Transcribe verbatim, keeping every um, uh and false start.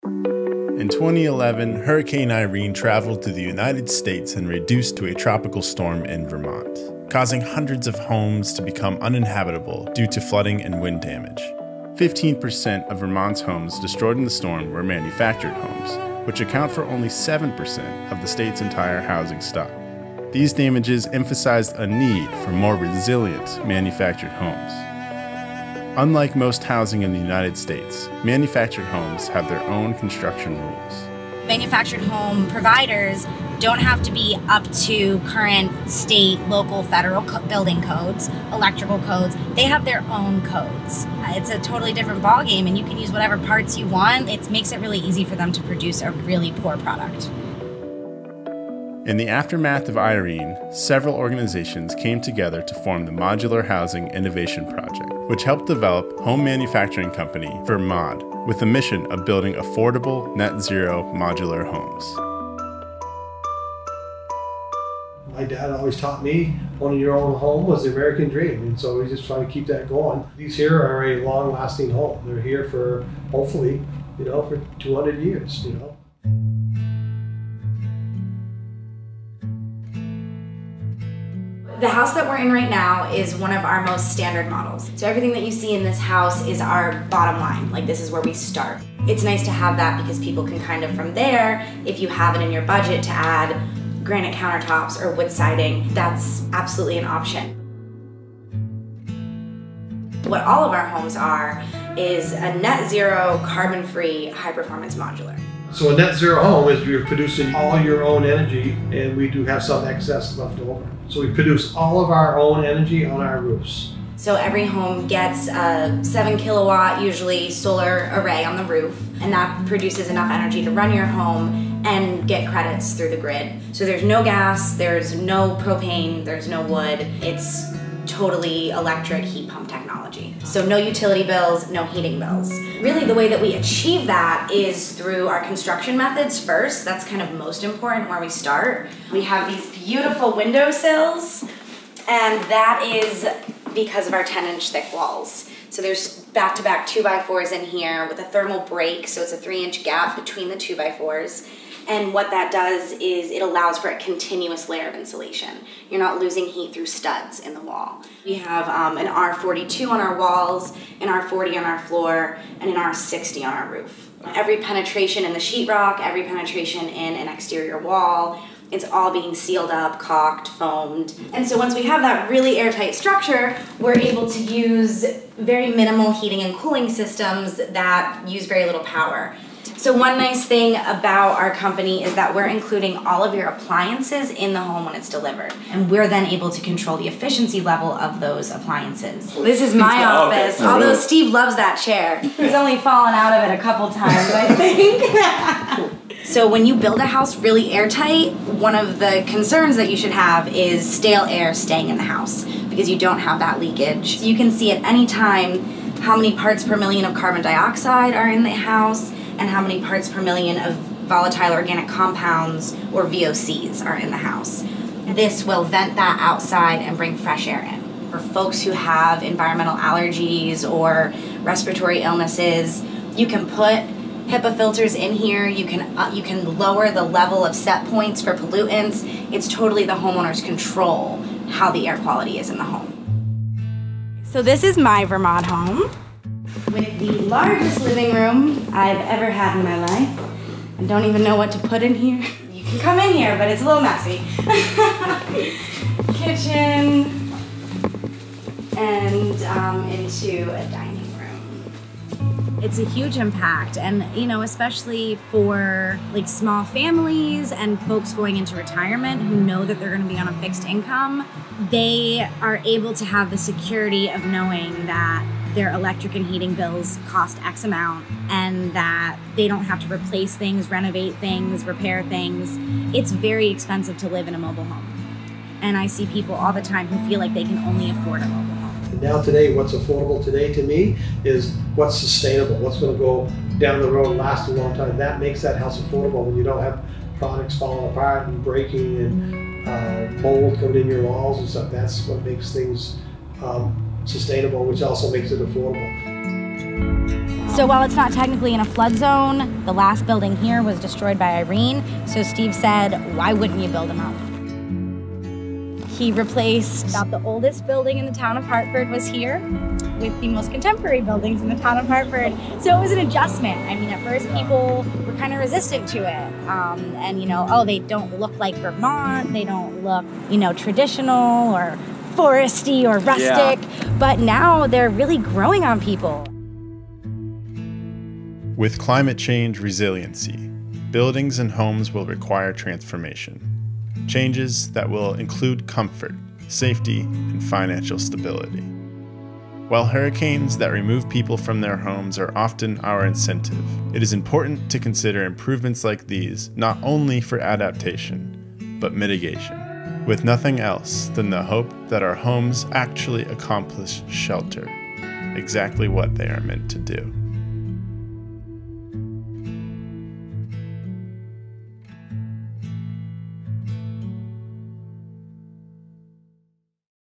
In twenty eleven, Hurricane Irene traveled through the United States and reduced to a tropical storm in Vermont, causing hundreds of homes to become uninhabitable due to flooding and wind damage. fifteen percent of Vermont's homes destroyed in the storm were manufactured homes, which account for only seven percent of the state's entire housing stock. These damages emphasized a need for more resilient manufactured homes. Unlike most housing in the United States, manufactured homes have their own construction rules. Manufactured home providers don't have to be up to current state, local, federal co- building codes, electrical codes. They have their own codes. It's a totally different ballgame, and you can use whatever parts you want. It makes it really easy for them to produce a really poor product. In the aftermath of Irene, several organizations came together to form the Modular Housing Innovation Project, which helped develop home manufacturing company Vermod with the mission of building affordable, net-zero modular homes. My dad always taught me owning your own home was the American dream, and so we just try to keep that going. These here are a long-lasting home. They're here for, hopefully, you know, for two hundred years, you know. The house that we're in right now is one of our most standard models. So everything that you see in this house is our bottom line. Like, this is where we start. It's nice to have that because people can kind of from there, if you have it in your budget to add granite countertops or wood siding, that's absolutely an option. What all of our homes are is a net zero, carbon-free, high-performance modular. So a net zero home is you're producing all your own energy, and we do have some excess left over. So we produce all of our own energy on our roofs. So every home gets a seven kilowatt, usually solar array on the roof, and that produces enough energy to run your home and get credits through the grid. So there's no gas, there's no propane, there's no wood. It's totally electric heat pump technology. So no utility bills, no heating bills. Really the way that we achieve that is through our construction methods first. That's kind of most important where we start. We have these beautiful windowsills, and that is because of our ten inch thick walls. So there's back-to-back two by fours in here with a thermal break, so it's a three inch gap between the two by fours. And what that does is it allows for a continuous layer of insulation. You're not losing heat through studs in the wall. We have um, an R forty-two on our walls, an R forty on our floor, and an R sixty on our roof. Every penetration in the sheetrock, every penetration in an exterior wall, it's all being sealed up, caulked, foamed. And so once we have that really airtight structure, we're able to use very minimal heating and cooling systems that use very little power. So one nice thing about our company is that we're including all of your appliances in the home when it's delivered. And we're then able to control the efficiency level of those appliances. This is my office, although Steve loves that chair. He's only fallen out of it a couple times, I think. So when you build a house really airtight, one of the concerns that you should have is stale air staying in the house because you don't have that leakage. You can see at any time how many parts per million of carbon dioxide are in the house and how many parts per million of volatile organic compounds, or V O Cs, are in the house. This will vent that outside and bring fresh air in. For folks who have environmental allergies or respiratory illnesses, you can put HEPA filters in here. You can uh, you can lower the level of set points for pollutants. It's totally the homeowner's control how the air quality is in the home. So this is my Vermod home, with the largest living room I've ever had in my life. I don't even know what to put in here. You can come in here, but it's a little messy. Kitchen, and um, into a dining room. It's a huge impact, and you know, especially for like small families and folks going into retirement who know that they're going to be on a fixed income, they are able to have the security of knowing that their electric and heating bills cost X amount and that they don't have to replace things, renovate things, repair things. It's very expensive to live in a mobile home. And I see people all the time who feel like they can only afford a mobile home. And now today, what's affordable today to me is what's sustainable, what's going to go down the road and last a long time. That makes that house affordable when you don't have products falling apart and breaking and uh, mold coming in your walls and stuff. That's what makes things um, sustainable, which also makes it affordable. So while it's not technically in a flood zone, the last building here was destroyed by Irene. So Steve said, why wouldn't you build them up? He replaced about the oldest building in the town of Hartford was here with the most contemporary buildings in the town of Hartford. So it was an adjustment. I mean, at first people were kind of resistant to it. Um, and, you know, oh, they don't look like Vermont. They don't look, you know, traditional or foresty or rustic. Yeah. But now they're really growing on people. With climate change resiliency, buildings and homes will require transformation. Changes that will include comfort, safety, and financial stability. While hurricanes that remove people from their homes are often our incentive, it is important to consider improvements like these not only for adaptation, but mitigation, with nothing else than the hope that our homes actually accomplish shelter, exactly what they are meant to do.